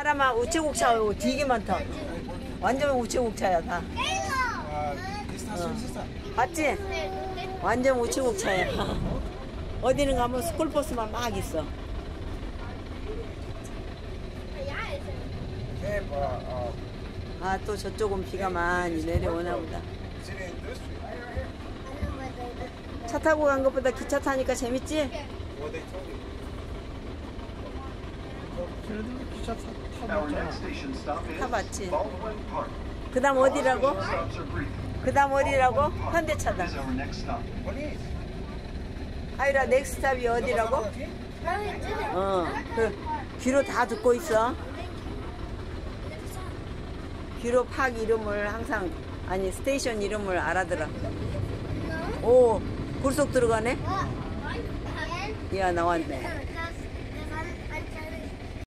사람아 우체국차 되게 많다. 완전 우체국차야 다. 봤지? 완전 우체국차야. 어디는 가면 스쿨버스만 막 있어. 아, 또 저쪽은 비가 많이 내려오나 보다. 차 타고 간 것보다 기차 타니까 재밌지? 기차 타봤잖아. 타봤지. 그 다음 어디라고? 그 다음 어디라고? 현대차다. 하이라 넥스탑이 어디라고? 그 귀로 다 듣고 있어. 귀로 팍 이름을 항상, 아니 스테이션 이름을 알아들어. 오, 고속 들어가네? 야, 나왔네.